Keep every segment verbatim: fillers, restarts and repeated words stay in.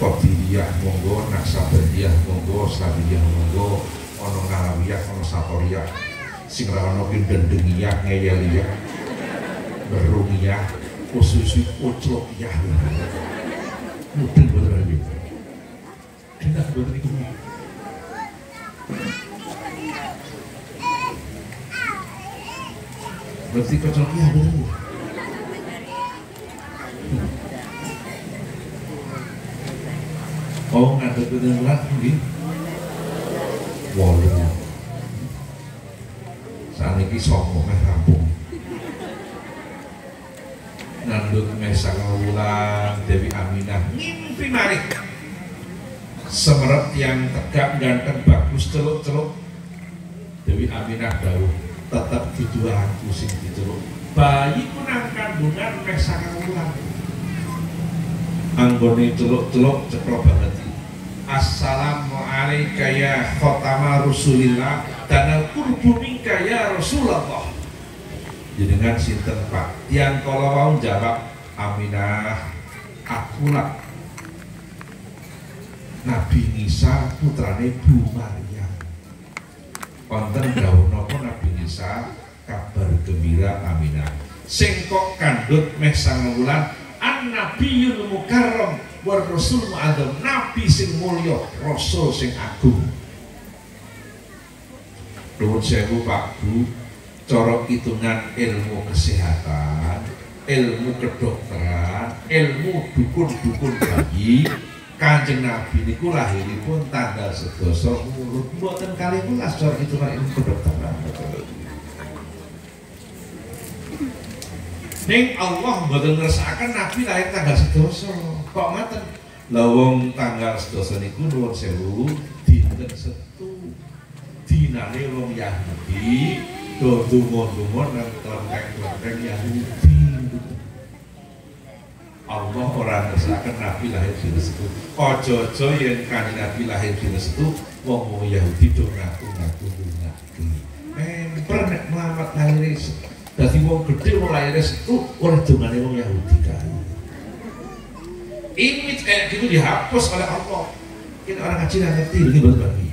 Qadiriyah monggo, Naksabandiyah monggo, Sabiyah monggo, ono Nalawiyah, ono Satoriyah, sing ra ono ki Dendengiyah, Ngeyeliyah, Berungiyah, Ususi Uclokiyah. Mudeng bener iki. Dinah bener iki. Berarti Uclokiyah bener. Oh, ngadep bener lah nggih. Wolu. Saniki songo meh rampung. Nandut meh sangang wulan Dewi Aminah ngimpi narik. Semeret yang tegak ganteng bagus celuk-celuk. Dewi Aminah dawuh, tetep dudu aku sing diceluk. Bayi ku nang kandungan meh sangang wulan. Anggone celuk-celuk ceklok banget. Assalamualaikum ya khotama Rasulillah dan qurbu minka ya Rasulullah. Jenengan sinten Pak? Tiang kala wau jawab, Aminah akulah Nabi Isa putrane Bu Maryam. Wonten dawuh napa Nabi Isa kabar gembira Aminah. Sing kok kandhut meh sangang wulan an nabiyul mukarram wa rasul mu'adzam, nabi sing mulya, rasul sing agung. Nuwun sewu Pak Bu, cara hitungan ilmu kesehatan, ilmu kedokteran, ilmu dukun-dukun bayi, Kanjeng Nabi niku lahiripun tanggal sedasa Mulud mboten kalih welas cara hitungan ilmu kedokteran. Ning Allah mboten ngersakaken Nabi lahir tanggal sedasa. Kok ngoten? Lah wong tanggal sedasa niku nuwun sewu dinten Setu. Dinane wong Yahudi do donga-donga nang kelenteng-kelenteng Yahudi. Allah ora ngersakaken Nabi lahir dina Setu. Aja-aja yen Kanjeng Nabi lahir dina Setu wong Yahudi do ngaku-ngaku ngaku. Memper nek Muhammad lahir Setu. Dadi wong gedhe wong lahir Setu ora dongane wong Yahudi kae. Image kayak gitu dihapus oleh Allah. Ini orang kecil yang ngerti ini berbagi.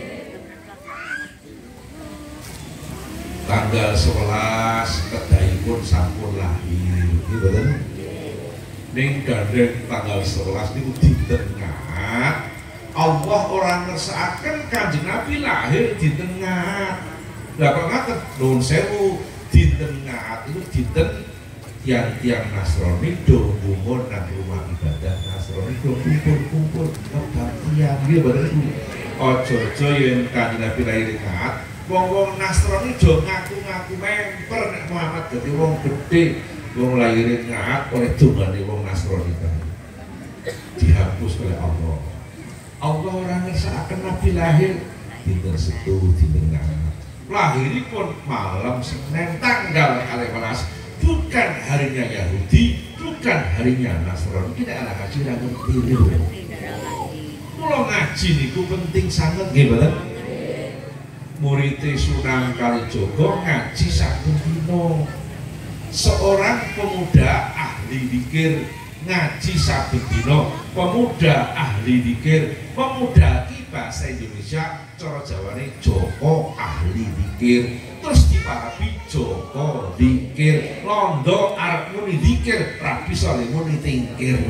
Tanggal sebelas kedahipun sampun lahir. Ini betul. Ning gandeng tanggal sebelas niku dinten Ngat. Allah orang ngersakaken Kanjeng Nabi lahir dinten Ngat. Lah kok ngaten nuwun sewu dinten Ngat itu dinten tiang-tiang Nasrani do ngumpul nang rumah ibadah Nasrani do kumpul-kumpul kebaktian dia bareng itu. Aja-aja yen Kanjeng Nabi lahir Ngat, wong-wong Nasrani do ngaku-ngaku memper nek Muhammad dadi wong gedhe, wong lahir Ngat oleh dongane wong Nasrani kae. Dihapus oleh Allah. Allah ora ngersakaken Nabi lahir dinten Setu dinten Ngat. Lahiripun malam Senin tanggal kalih welas. Bukan harinya Yahudi, bukan harinya Nasrani. Kita anak ngaji ra ngerti lho. Mula ngaji niku penting sangat nggih mboten? Murid Sunan Kalijaga ngaji saben dina. Seorang pemuda ahli zikir ngaji saben dina. Pemuda ahli zikir, pemuda iki bahasa Indonesia cara Jawane Joko ahli zikir. Terus dipahami Joko zikir, londo arep muni zikir, ra bisa muni tingkir.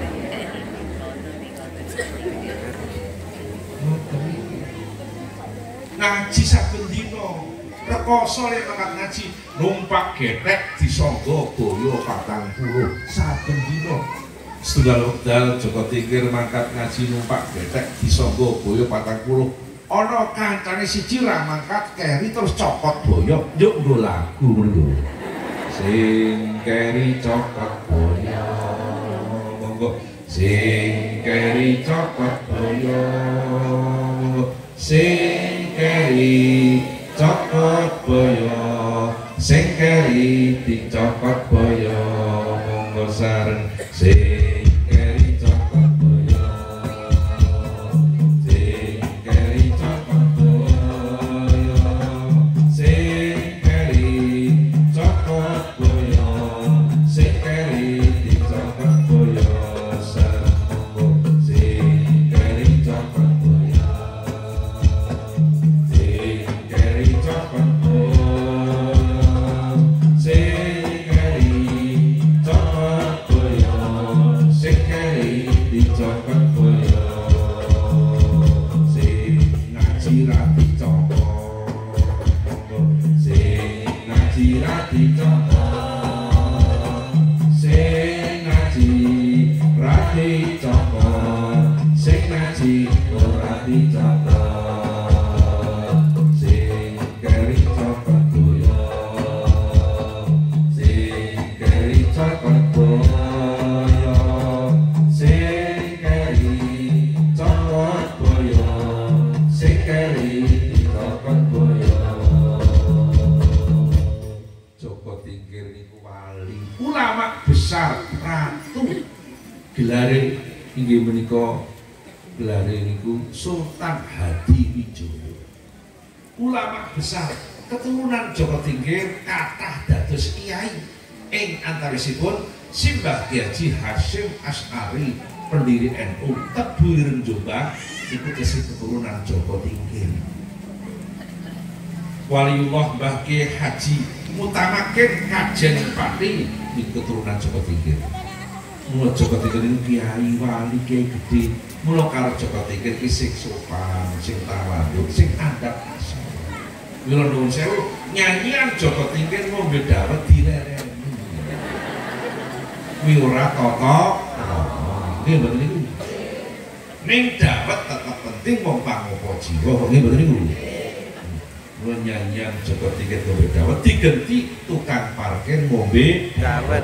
Ngaji saben dina, rekoso lek mangkat ngaji, numpak getek disangga boyo patang puluh saben dina. Setunggal wekdal Joko tingkir mangkat ngaji numpak getek disangga boyo patang puluh. Ana kancane siji ra mangkat keri terus cokot boyo yuk nggo lagu ngono. Sing keri cokot boyo monggo sing keri cokot boyo sing keri cokot boyo sing keri dicokot boyo monggo sareng sing See cokot boyo sing ngaji ra dicokot sing ngaji ra dicokot sing ngaji ra dicokot sing ngaji ora dicokot sing keri cokot boyo sing keri cokot boyo sing keri cokot boyo sing keri cokot boyo Joko Tingkir niku wali ulama besar ratu gelare inggih menika gelare niku Sultan Hadiwijoyo ulama besar keturunan Joko Tingkir kathah dados kiai ing antawisipun Simbah Kyai Haji Hasyim Asy'ari pendiri N U Tebu Ireng Jombang iku tesih keturunan Joko Tingkir Waliullah Mbah Kyai Haji Mutamakin Kajen Pati di keturunan Joko Tingkir mula Joko Tingkir ini kiai wali kiai gede mula karo Joko Tingkir iki sing sopan sing tawadhu sing adab asor mila nuwun sewu nyanyian Joko Tingkir ngombe dawet direreni kuwi ora tata nggih mboten niku ning dawet tetep penting wong pangopo jiwa nggih mboten niku mula nyanyian Joko Tingkir ngombe dawet digenti tukang parkir ngombe dawet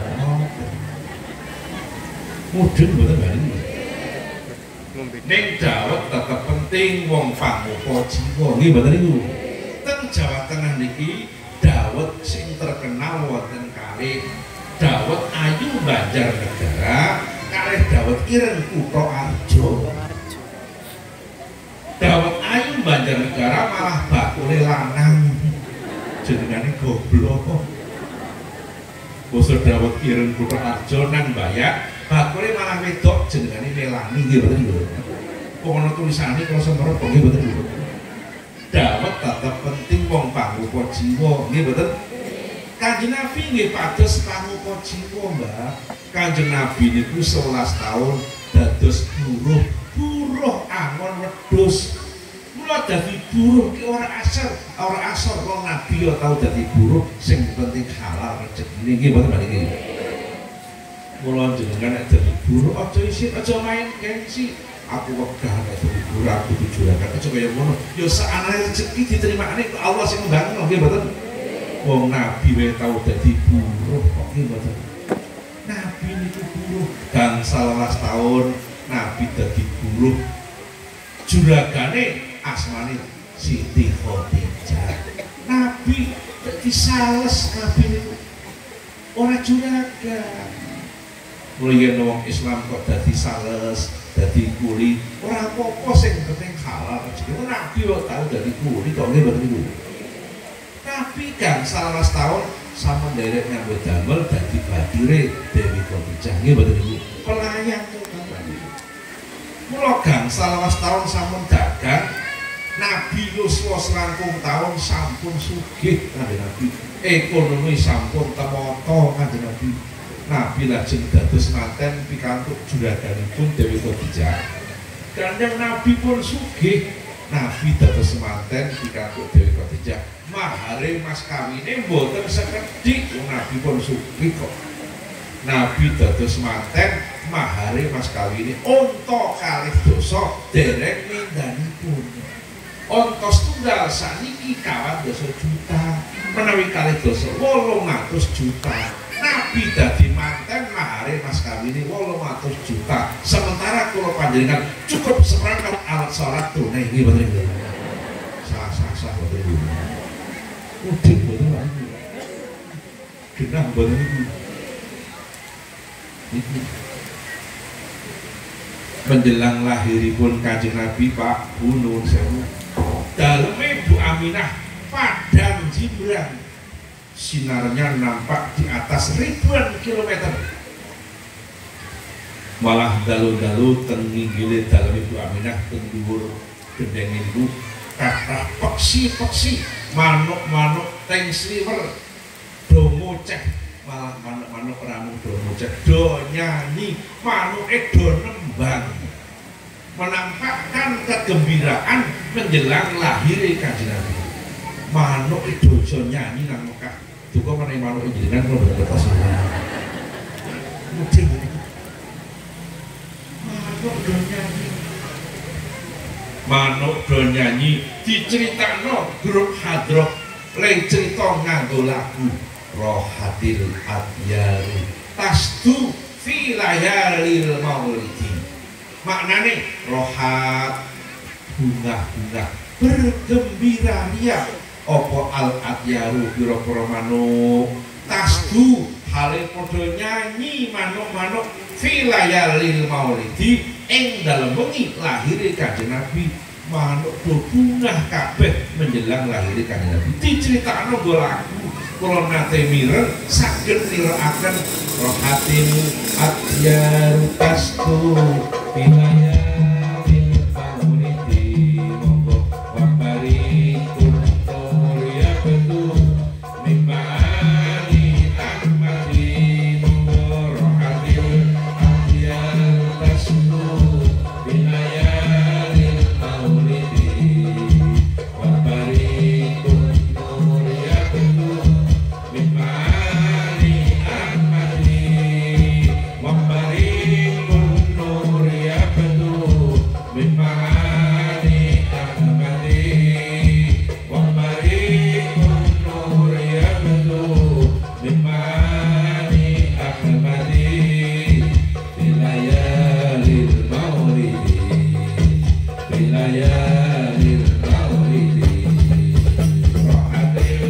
mudun mboten bali ning dawet tetep penting wong pangopo jiwa nggih mboten niku teng Jawa Tengah niki dawet sing terkenal wonten kalih dawet Ayu Banjarnegara kalih dawet Ireng Kutoarjo dawet Ayu Banjarnegara malah bakule lanang jenengane goblok basa dawet Ireng Kutoarjo nang Bayak bakule malah wedok jenengane Melani nggih mboten niku kok ana tulisane kula semerep nggih mboten niku dawet tetep penting wong pangupa jiwa nggih mboten Kanjeng Nabi nggih pados pangupa jiwa Mbak Kanjeng Nabi niku sewelas tahun dados buruh buruh angon wedhus mula dadi buruh ki ora asor ora asor wong Nabi yo tau dadi buruh sing penting halal rezekine nggih mboten niki mula jenengan nek dadi buruh aja isin aja main gengsi aku wegah nek dadi buruh aku dijurakan aja kaya ngono yo sakane rezeki diterimane Allah sing mbangun nggih mboten wong Nabi wae tau dadi buruh kok nggih mboten Nabi niku buruh gangsal welas tahun Nabi dadi buruh juragane asmane Siti Khadijah Nabi dadi sales Nabi niku ora juragan mulai wong Islam kok dadi sales dadi kuli ora apa-apa sing penting halal rezeki Nabi kok tau dadi kuli kok nggih mboten niku Nabi gangsal welas tahun sama nderek nyambut damel dadi badire Dewi Khadijah nggih mboten niku pelayan to mula gangsal welas tahun sampun dagang Nabi yuswa selangkung tahun sampun sugih kanjeng Nabi ekonomi sampun temata kanjeng Nabi Nabi lajeng dados manten pikantuk juraganipun Dewi Khadijah kanjeng Nabi pun sugih Nabi dados manten pikantuk Dewi Khadijah mahare mas kawine mboten sekedhik Nabi pun sugih kok Nabi dados manten mahare mas kawine unta kalih dosa dereng mindhanipun unta setunggal saniki kawan dosa juta menawi kalih dosa wolung atus juta Nabi dadi manten mahare mas kawine wolung atus juta sementara kula panjenengan cukup seperangkat alat salat tunai nggih mboten niku sah-sah mboten niku udin mboten niku genah mboten niku iki menjelang lahiripun Kanjeng Nabi Pak Bu nuwun sewu daleme Bu Aminah padang jimbrang sinarnya nampak di atas ribuan kilometer malah dalu-dalu ten nginggile dalem Ibu Aminah ten dhuwur gendeng niku kathah peksi-peksi manuk-manuk teng sliwer do ngoceh malah manuk-manuk ora mung do ngoceh do nyanyi manuke do nembang menampakkan kegembiraan menjelang lahir Kanjeng Nabi. Manuk itu iso nyanyi nang Mekah. Duka meneh manuk jenengan kula boten kertas. Mudeng iki. Manuk do nyanyi. Manuk do nyanyi diceritakno grup hadroh le cerita nganggo lagu Rohatil Adyaru Tasdu fi layalil maulidi. Maknane rohat bunga-bunga bergembira ria apa al adyaru pira-pira manuk tasdu hale padha nyanyi manuk-manuk fi layalil maulidi ing dalem wengi lahire Kanjeng Nabi. Manuk do bungah kabeh menjelang lahire Kanjeng Nabi. Diceritakno nggo lagu kula nate mireng saged nirakaken rohatil adyaru tasdu fi layalil maulidi monggo wabari kuntur ya betul mimani ahmadi monggo rohatil adyaru tasdu fi layalil maulidi wabari kuntur ya betul mimani ahmadi wabari kuntur ya betul mimani ahmadi wabari kuntur ya betul mimani ahmadi bilayalil maulidi bilayalil maulidi rohatil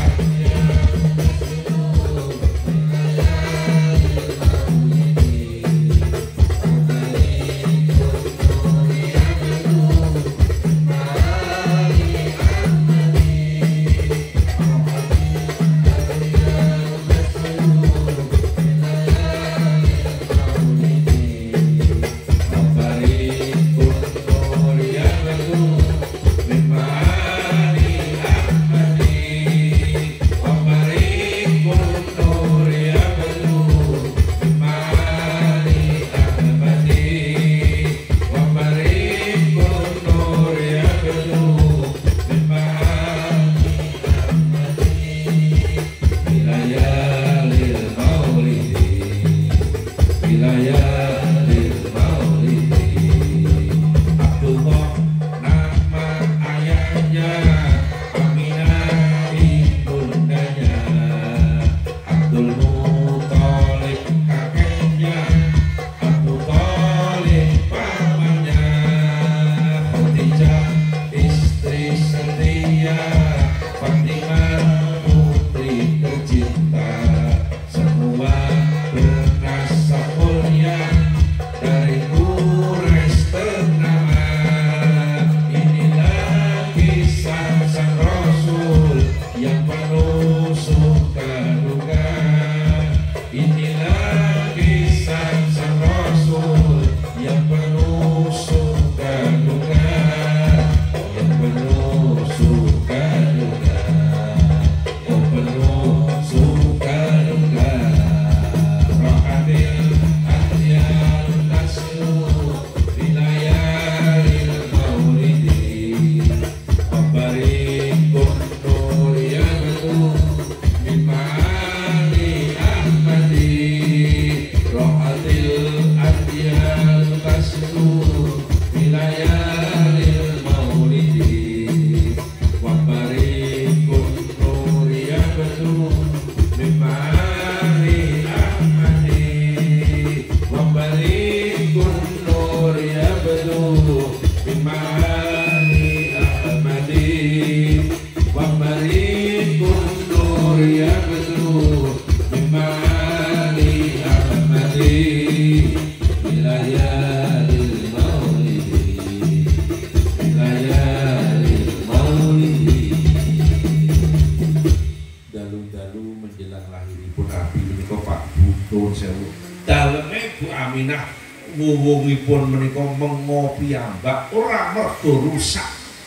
wuwungipun menika mengopi ambak ora mergo rusak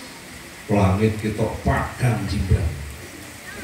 langit kita pagang jimbang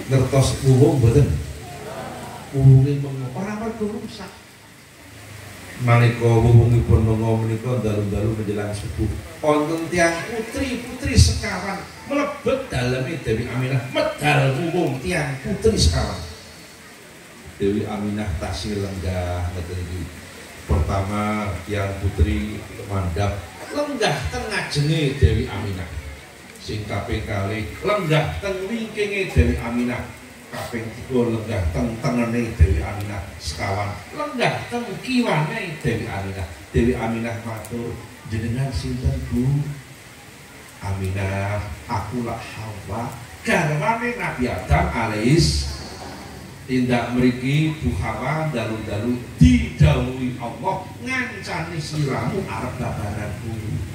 ngertos wuwung mboten wuwunge mengopi ora mergo rusak Manika wuwungipun monggo menika dalu-dalu menjelang subuh wonten tiyang putri-putri sekawan mlebet daleme Dewi Aminah medal wuwung tiyang putri sekawan. Dewi Aminah tasih lenggah ngeten iki. Pertama tiyang putri mandhap lenggah teng ngajenge Dewi Aminah. Sing kaping kalih lenggah teng wingkinge Dewi Aminah. Kaping tiga lenggah teng tengene Dewi Aminah sekawan lenggah teng kiwane Dewi Aminah. Dewi Aminah matur, jenengan sinten Bu? Aminah, aku lah Hawa garwane Nabi Adam alaihis. Tindak mriki Bu Hawa dalu-dalu didhawuhi Allah ngancani sliramu arep babaranku.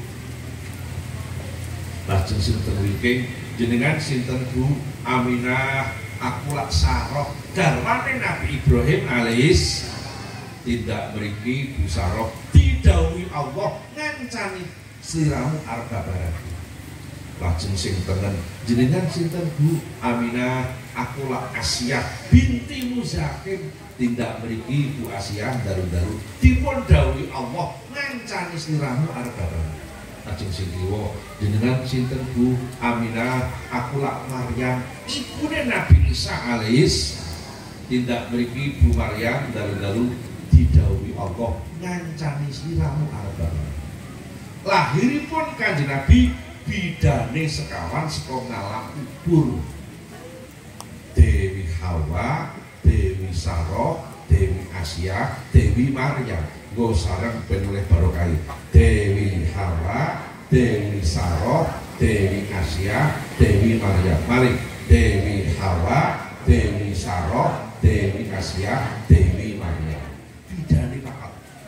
Lajeng sinten wingking, jenengan sinten Bu? Aminah, aku lak Saroh garwane Nabi Ibrahim alaihis. Tindak mriki Bu Saroh didhawuhi Allah ngancani sliramu arep babaranku. Lajeng sing tengen, jenengan sinten Bu? Aminah, aku lak Asiyah binti Muzakim. Tindak mriki Bu Asiyah dalu-dalu dipun dawuhi Allah ngancani sliramu arep babaranku. Lajeng sing kiwa, jenengan sinten Bu? Aminah, aku lak Maryam ibune Nabi Isa alaihis. Tindak mriki Bu Maryam dalu-dalu didhawuhi Allah ngancani sliramu arep babaranku. Lahiripun Kanjeng Nabi bidane sekawan saka ngalam kubur. Dewi Hawa, Dewi Saroh, Dewi Asiyah, Dewi Maryam. Nggo sareng ben oleh barokah. Dewi Hawa, Dewi Saroh, Dewi Asiyah, Dewi Maryam. Mari Dewi Hawa, Dewi Saroh, Dewi Asiyah, Dewi Maryam. Bidane papat.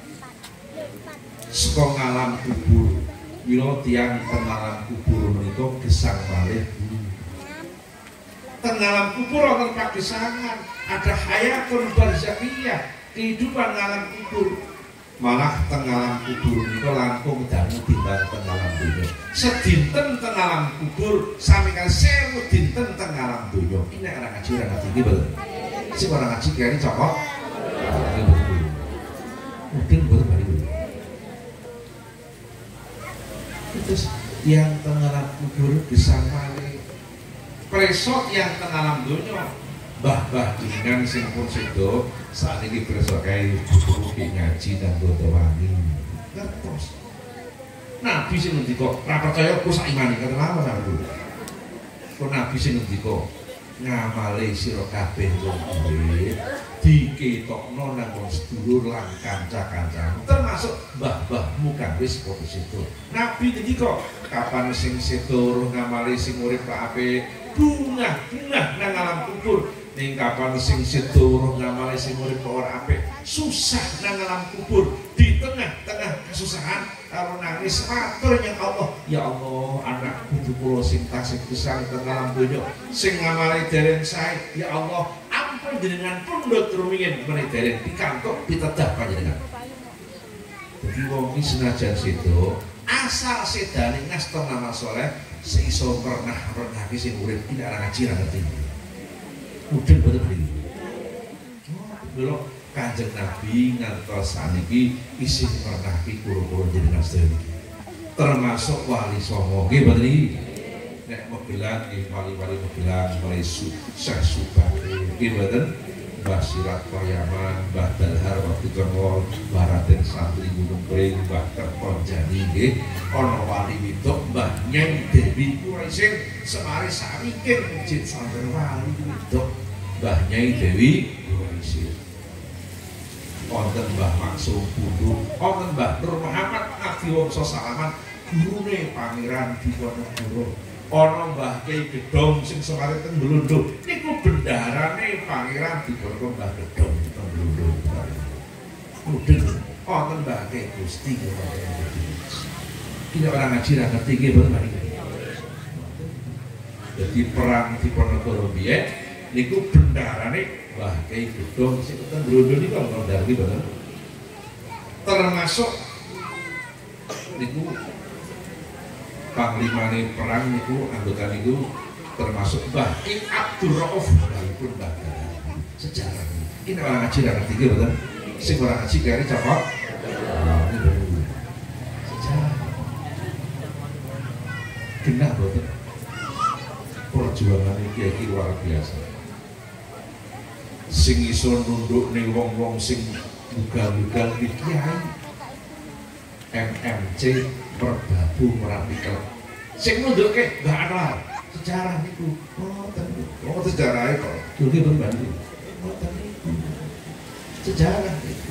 Saka ngalam kubur. Mila tiyang tengalam kubur menika gesang malih. Tengalam kubur wonten pagesangan, ada hayatun barzakhiyah, kehidupan ngalam kubur. Malah tengalam kubur menika langkung dangu timbang tengalam donya. Sedinten tengalam kubur sami kali sewu dinten tengalam donya. Ini ora ngaji ora ngaji iki mboten. Sing ora ngaji kene cokok. Mungkin mboten bali. Terus yang tengalam kubur gesang malih. Presot yang tengalam donya mbah-mbah jenengan sing pun sedo sakniki preso kae buku ngaji dan bodo wangi ngertos. Nabi sing ngendika ora percaya ku sak imane kata apa sampeyan. Kok Nabi sing ngendika ngamale sira kabeh wong duwe diketokno nang wong sedulur lan kanca-kancamu termasuk mbah-mbahmu kang wis padha sedo. Nabi ngendika kapan sing sedo ngamale sing urip apik bungah-bungah nang alam kubur. Ning kapan sing sedo ngamale sing urip ora apik susah nang alam kubur. Di tengah-tengah kesusahan kalau nangis matur nyang Allah, ya Allah anak putu kula sing tasih gesang teng alam donya sing ngamale dereng sae, ya Allah ampun jenengan pundhut rumiyin meneh dereng pikantuk pitedah panjenengan. Dadi wong iki senajan sedo asal sedane ngasta nama saleh seiso pernah renake sing urip tidak ana ngaji ra ngerti. Mudeng boten mriki. Lho Kanjeng Nabi ngantos saniki isih pernahki kula-kula jenengan sedaya niki. Termasuk wali songo nggih mboten iki. Nek mobilan nggih wali-wali mobilan mulai Syekh Subakri nggih mboten. Mbah Sirat Payaman, Mbah Dalhar Waktu Kemol, Mbah Raden Santri Gunung Pring, Mbah Kerton Jani nggih. Ana wali widok Mbah Nyai Dewi Kuraisin semari sarikin masjid Santri wali widok Mbah Nyai Dewi Kuraisin. Wonten Mbah Maksum Bundu, wonten Mbah Nur Muhammad Abdi Wongso Salaman, gurune Pangeran Diponegoro. Ana Mbah Kyai Gedhong sing semare teng Blondo, niku bendarane Pangeran Diponegoro Mbah Gedhong teng Blondo. Mudeng wonten Mbah Kyai Gusti Ini orang ngaji ra ngerti nggih mboten mari. Jadi perang Diponegoro biyen niku bendarane Mbah Kyai Gedhong sing teng Blondo niku ana ndar iki mboten. Termasuk niku panglimane perang niku anggota niku termasuk Mbah Ing Abdul Rauf walaupun Mbah sejarah. Ini orang ngaji ra ngerti nggih mboten. Sing ora ngaji kene cocok genah boten. Perjuangan iki iki luar biasa. Sing iso nunduk ning wong-wong sing ugal-ugal iki kiai M M C Merbabu Merapi Klub. Sing nundukke Mbak Anwar. Sejarah niku. Ngoten. Oh, sejarah kok. Dugi pun bantu. Ngoten niku. Sejarah niku.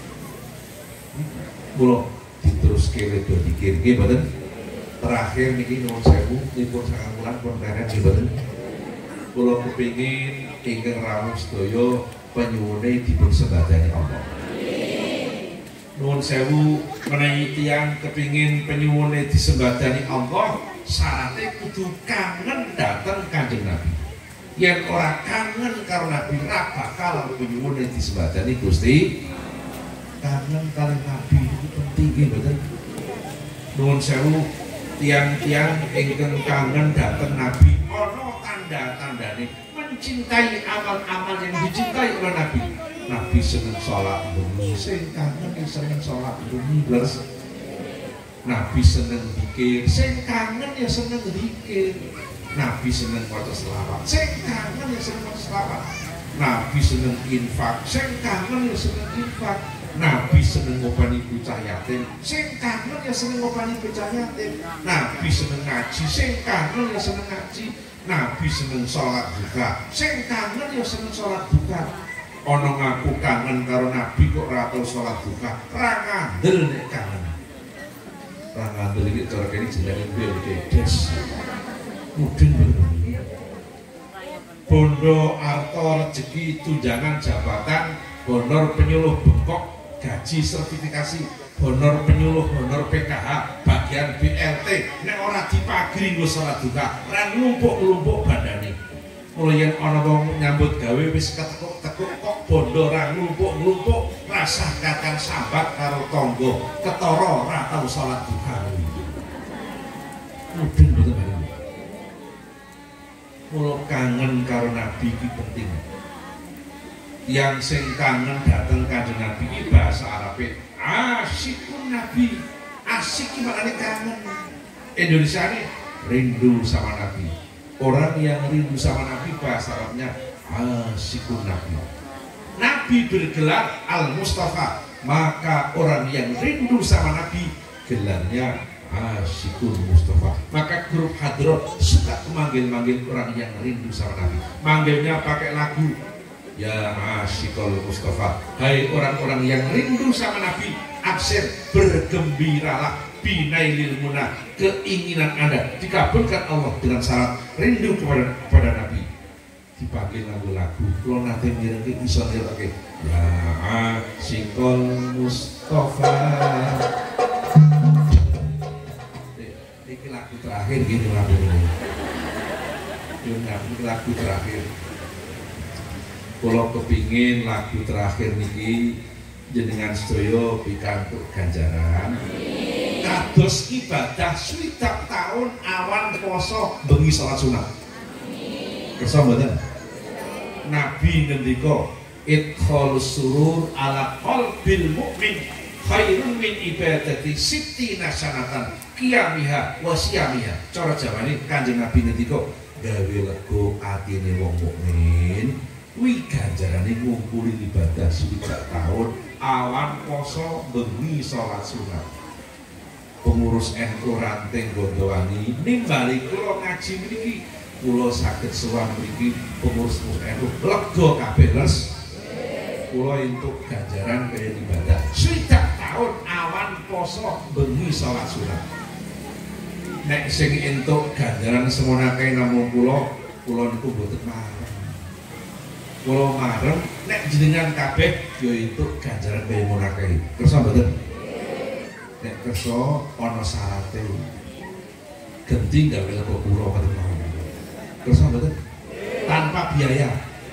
Kula diteruske rada dikir nggih mboten. Terakhir niki nuwun sewu nipun sangang wulan pun derek nggih mboten. Kula kepingin ingkang rawuh sedaya penyuwune dipun sembadani Allah. Nuwun sewu menawi tiyang kepingin penyuwune disembadani Allah, syaratnya kudu kangen dateng Kanjeng Nabi. Yen ora kangen karo Nabi ra bakal penyuwune disembadani Gusti. Kangen karo Nabi itu penting nggih mboten. Nuwun sewu tiang-tiang ingkang kangen dateng Nabi ana tanda-tandane mencintai amal-amal yang dicintai oleh Nabi. Nabi seneng sholat bengi, sing kangen yang seneng sholat bengi leres. Nabi seneng zikir, sing kangen ya seneng zikir. Nabi seneng maca selawat, sing kangen ya seneng maca selawat. Nabi seneng infak, sing kangen ya seneng infak. Nabi seneng ngopani bocah yatim, sing kangen ya seneng ngopani bocah yatim. Nabi seneng ngaji, sing kangen ya seneng ngaji. Nabi seneng sholat juga, sing kangen ya seneng sholat juga. Ono ngaku kangen karo Nabi kok ora tau sholat duha, ra ngandel nek kangen. Ra ngandel iki cara kene jenenge piye des. Mudeng bener. Bondo arta rezeki tunjangan jabatan, honor penyuluh bengkok, gaji sertifikasi, honor penyuluh, honor P K H, bagian B L T, nek ora dipagri nggo sholat duha, ra nglumpuk-nglumpuk bandane. Mulai yang ana wong nyambut gawe wis ketekuk-tekuk kok bondo ra nglumpuk-nglumpuk, rasah kakang sambat karo tangga, ketara ora tau salat duha. Mudeng mboten bareng. Mula kangen karo Nabi iki penting. Yang sing kangen dateng Kanjeng Nabi iki bahasa Arabe asyikun Nabi. Asyik iki maknane kangen. Indonesia ini rindu sama Nabi. Orang yang rindu sama Nabi bahasa Arabnya asyikun Nabi. Nabi bergelar Al-Mustafa, maka orang yang rindu sama Nabi gelarnya asyikun Mustafa. Maka grup Hadrot suka memanggil-manggil orang yang rindu sama Nabi. Manggilnya pakai lagu, ya asyikul Mustafa, hai orang-orang yang rindu sama Nabi, absen bergembiralah binailil munah, keinginan Anda dikabulkan Allah dengan syarat rindu kepada kepada Nabi. Dipakai lagu-lagu, kalau nanti mirengke iso nirake, ya asyikul Mustafa. Ini lagu terakhir gini lagu ini. Ini lagu terakhir. Kalau kepingin lagu terakhir niki jenengan sedaya pikantuk ganjaran. Kados ibadah swidak tahun awan poso bengi salat sunat. Kersa mboten? Nabi ngendika idkhalus surur ala qalbil mukmin khairun min ibadati sittina sanatan qiyamiha wa siyamiha. Cara Jawane Kanjeng Nabi ngendika gawe lega atine wong mukmin kuwi ganjarane ngumpuli ibadah swidak tahun awan poso bengi salat sunat. Pengurus N U Ranting Gondowangi nimbali kula ngaji mriki kula saged sowan mriki pengurus N U lega kabeh les kula entuk ganjaran kaya ibadah swidak tahun awan poso bengi salat sunat. Nek sing entuk ganjaran semono kae namung kula kula niku mboten marem. Kula marem nek jenengan kabeh ya entuk ganjaran kaya ngono kae. Kersa mboten? Nek kersa ana syarate genti gawe lega kula pating mawon. Kersa mboten? Tanpa biaya.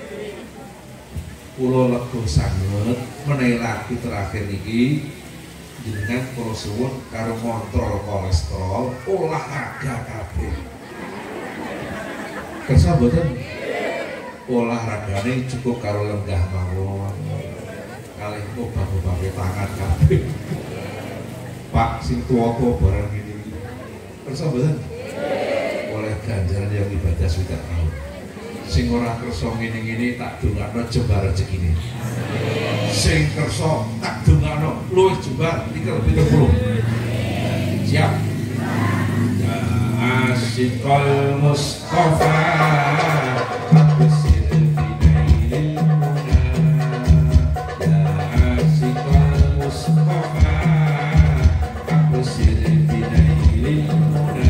Kula lega sanget menawi lagu terakhir niki jenengan kula suwun karo kontrol kolesterol olahraga kabeh. Kersa mboten? Olahragane cukup karo lenggah mawon. Kalih obah-obah tangan kabeh. Pak sing tuwa-tuwa barang ini. Kersa mboten? oleh ganjaran yang ibadah swidak tahun. Sing ora kersa ngene-ngene tak dongakno jembar rezekine. Sing kersa tak dongakno luwih jembar tiga pitung puluh. Siap. Ya asyikal Mustafa absir binailil muna. Ya asyikal Mustafa absir binailil muna.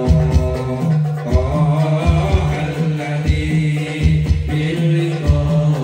Oh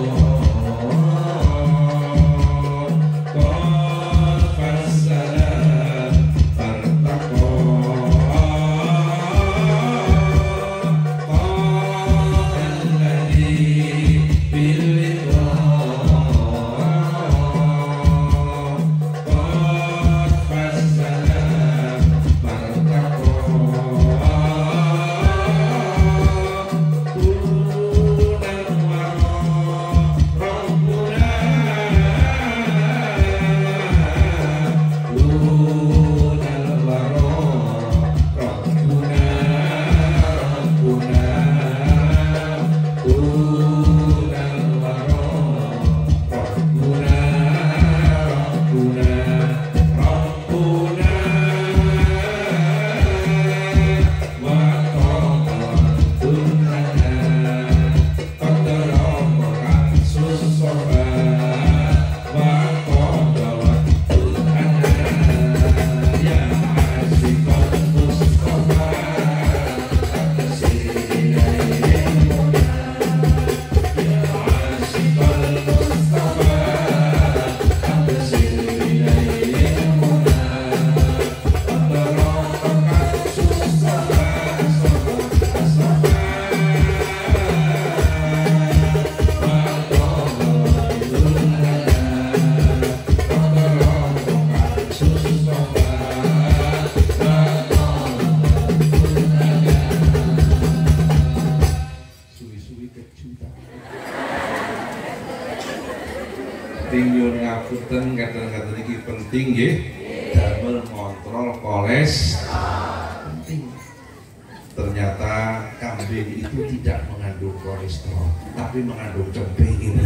penting nyuwun ngapunten kadang-kadang iki penting nggih damel kontrol kolesterol penting. Ternyata kambing itu tidak mengandung kolesterol tapi mengandung cempe ini.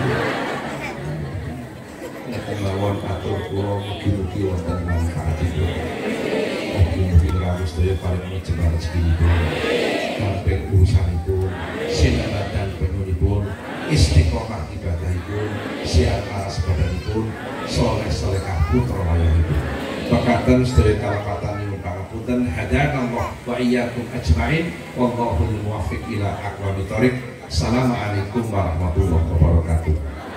Kemauan atur kula mugi-mugi wonten manfaatipun. Mugi-mugi rawuh sedaya paring mejebar rezekinipun. Kabeh urusanipun sinambaran penuhipun istiqomah ibadahipun siar aras badanipun soleh-solehah putra wayahipun. Pekaten sedaya kalapatan nyuwun pangapunten hadanallah wa iyyakum ajmain wallahul muwaffiq ila aqwamit thoriq. Assalamualaikum warahmatullahi wabarakatuh.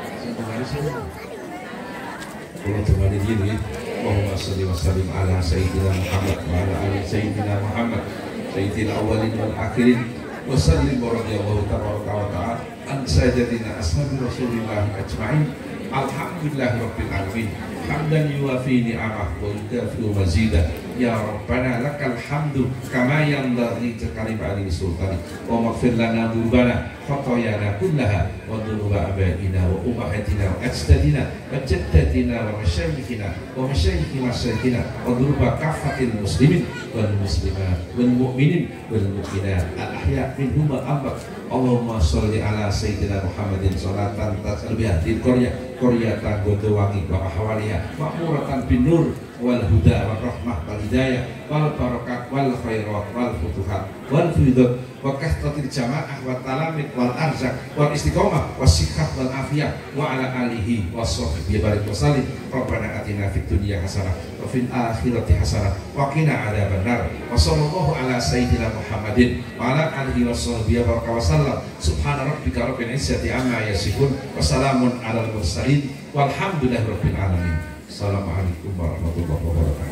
Kalau teman ini, Allahumma salli wa sallim ala Sayyidina Muhammad wa ala ali Sayyidina Muhammad Sayyidina awalin wal akhirin wa sallim wa radiyallahu tabaraka wa ta'ala an sayyidina ashabi rasulillah ajma'in. Alhamdulillah rabbil alamin hamdan yuwafi ni'amah wa yukafi'u mazidah. Ya Rabbana lakal hamdu kama yanbaghi li jalali sultani wa maghfir lana dzunubana khatayana kullaha wa dzunuba abaina wa ummahatina wa ajdadina wa jaddatina wa masyayikhina wa masyayikhi masyayikhina wa dzunuba kaffatil muslimin wal muslimat wal mu'minin wal mu'minat al ahya minhum wal amwat. Allahumma sholli ala sayyidina Muhammadin sholatan tasal biha di qaryah qaryatan godowangi wa ahwaliha ma'muratan bin nur wal huda wal rahmah wal hidayah wal barakat wal khairat wal futuhat wal fuyudat wa kahtatil jamaah wa talamid wal arzak wal istiqomah was sihat wal afiyah wa ala alihi wa sahbihi barik wa salim. Rabbana atina fid dunya hasanah wa fil akhirati hasanah wa qina adzabannar. Wa sallallahu ala sayyidina Muhammadin wa ala alihi wa sahbihi baraka wa sallam. Subhana rabbika rabbil izzati amma yasifun wa salamun alal mursalin walhamdulillahi rabbil alamin. Assalamualaikum warahmatullahi wabarakatuh.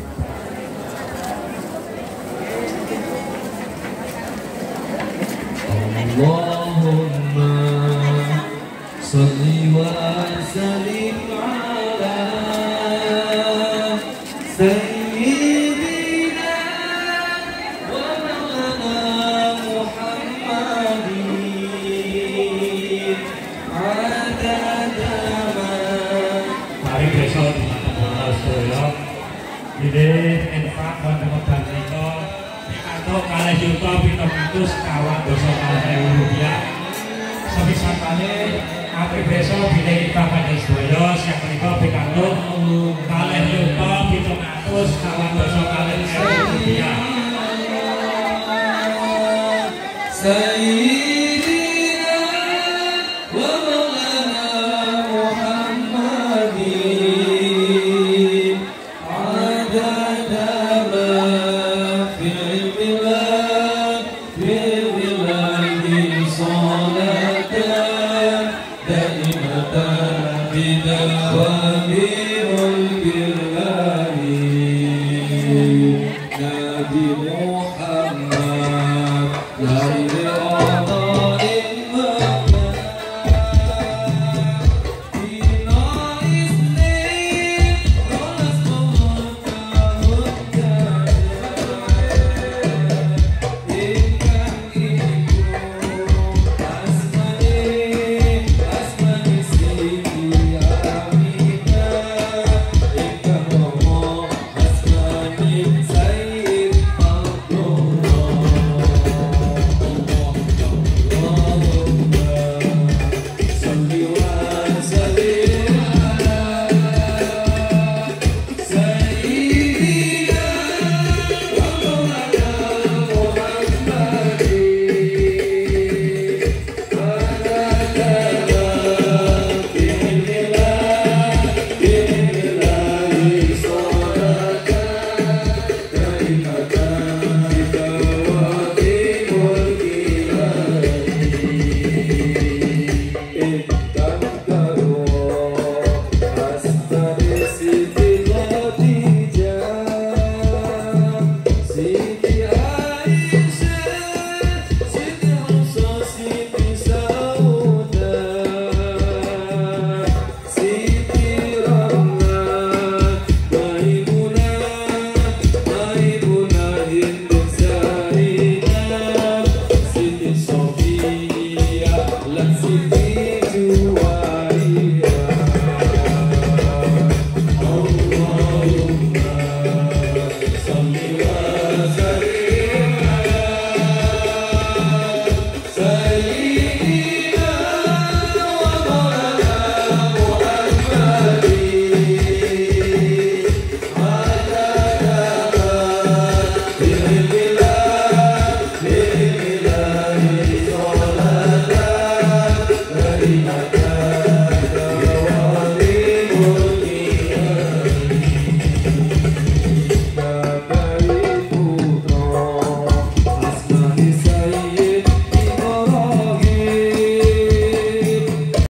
Allahumma salli wa sallim ala sayyidina wa maulana Muhammadin adada ma. Mari besok Jadi infak bantuan kita atau kalih juta pitung atus kawan dosa kalih ewu rupiah. Sebisanya akhir besok bila kita pada sedaya siap menikah pikantuk kalih juta pitung atus kawan dosa kalih